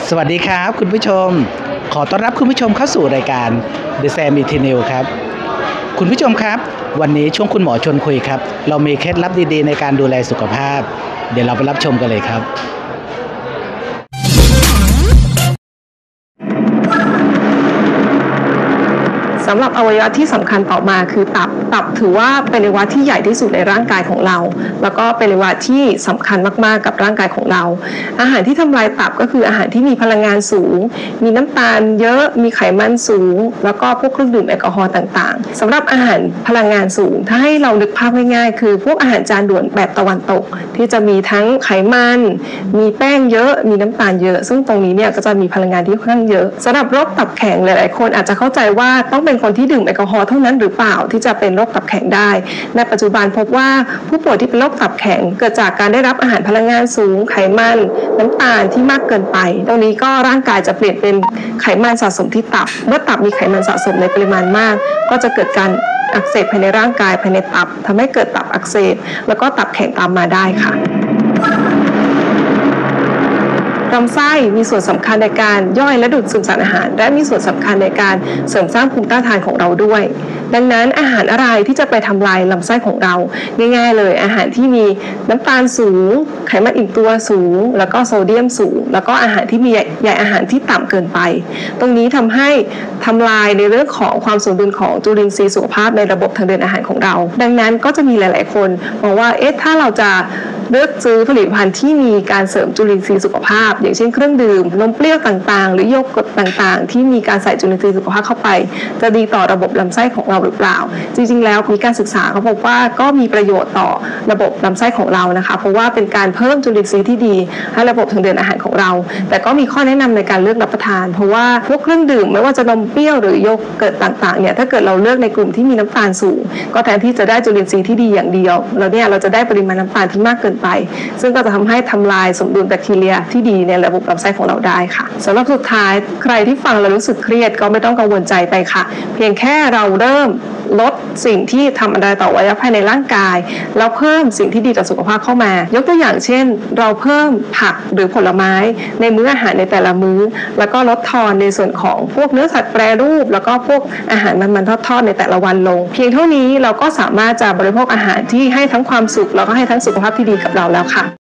สวัสดีครับคุณผู้ชมขอต้อนรับคุณผู้ชมเข้าสู่รายการ The Sam Eternal ครับคุณผู้ชมครับวันนี้ช่วงคุณหมอชวนคุยครับเรามีเคล็ดลับดีๆในการดูแลสุขภาพเดี๋ยวเราไปรับชมกันเลยครับสำหรับอวัยวะที่สำคัญต่อมาคือตับถือว่าเป็นอวัยวะที่ใหญ่ที่สุดในร่างกายของเราแล้วก็เป็นอวัยวะที่สำคัญมากๆกับร่างกายของเราอาหารที่ทำลายตับก็คืออาหารที่มีพลังงานสูงมีน้ำตาลเยอะมีไขมันสูงแล้วก็พวกเครื่องดื่มแอลกอฮอล์ต่างๆสำหรับอาหารพลังงานสูงถ้าให้เรานึกภาพง่ายๆคือพวกอาหารจานด่วนแบบตะวันตกที่จะมีทั้งไขมันมีแป้งเยอะมีน้ำตาลเยอะซึ่งตรงนี้เนี่ยก็จะมีพลังงานที่ค่อนข้างเยอะสำหรับโรคตับแข็งหลายๆคนอาจจะเข้าใจว่าต้องเป็นคนที่ดื่มแอลกอฮอล์เท่านั้นหรือเปล่าที่จะเป็นโรคตับแข็งได้ในปัจจุบันพบว่าผู้ป่วยที่เป็นโรคตับแข็งเกิดจากการได้รับอาหารพลังงานสูงไขมันน้ำตาลที่มากเกินไปตรงนี้ก็ร่างกายจะเปลี่ยนเป็นไขมันสะสมที่ตับเมื่อตับมีไขมันสะสมในปริมาณมากก็จะเกิดการอักเสบภายในร่างกายภายในตับทำให้เกิดตับอักเสบแล้วก็ตับแข็งตามมาได้ค่ะลำไส้มีส่วนสำคัญในการย่อยและดูดซึมสารอาหารและมีส่วนสำคัญในการเสริมสร้างภูมิต้านทานของเราด้วยดังนั้นอาหารอะไรที่จะไปทำลายลำไส้ของเราง่ายๆเลยอาหารที่มีน้ำตาลสูงไขมันอิ่มตัวสูงแล้วก็โซเดียมสูงแล้วก็อาหารที่มีใยอาหารที่ต่ำเกินไปตรงนี้ทำให้ทำลายในเรื่องของความสมดุลของจุลินทรีย์สุขภาพในระบบทางเดินอาหารของเราดังนั้นก็จะมีหลายๆคนมองว่าถ้าเราจะเลือกซื้อผลิตภัณฑ์ที่มีการเสริมจุลินทรีย์สุขภาพอย่างเช่นเครื่องดื่มนมเปรี้ยวต่างๆหรือโยเกิร์ตต่างๆที่มีการใส่จุลินทรีย์สุขภาพเข้าไปจะดีต่อระบบลำไส้ของเราหรือเปล่าจริงๆแล้วมีการศึกษาเขาพบว่าก็มีประโยชน์ต่อระบบลำไส้ของเรานะคะเพราะว่าเป็นการเพิ่มจุลินทรีย์ที่ดีให้ระบบทางเดินอาหารของเราแต่ก็มีข้อแนะนำในการเลือกรับประทานเพราะว่าพวกเครื่องดื่มไม่ว่าจะนมเปรี้ยวหรือโยเกิร์ตต่างๆเนี่ยถ้าเกิดเราเลือกในกลุ่มที่มีน้ำตาลสูงก็แทนที่จะได้จุลินทรีย์ที่ดีอย่างเดียวแล้วเนี่ยเราจะได้ปริมาณน้ำตาลที่มากเกินไปซึ่งก็จะทำให้ทำลายสมดุลแบคทีเรียที่ดีในระบบลำไส้ของเราได้ค่ะสำหรับสุดท้ายใครที่ฟังแล้วรู้สึกเครียดก็ไม่ต้องกังวลใจไปค่ะเพียงแค่เราเริ่มลดสิ่งที่ทำอันตรายต่ออวัยวะภายในร่างกายแล้วเพิ่มสิ่งที่ดีต่อสุขภาพเข้ามายกตัวอย่างเช่นเราเพิ่มผักหรือผลไม้ในมื้ออาหารในแต่ละมื้อแล้วก็ลดทอนในส่วนของพวกเนื้อสัตว์แปรรูปแล้วก็พวกอาหารมันทอดในแต่ละวันลงเพียงเท่านี้เราก็สามารถจะบริโภคอาหารที่ให้ทั้งความสุขแล้วก็ให้ทั้งสุขภาพที่ดีกับเราแล้วค่ะ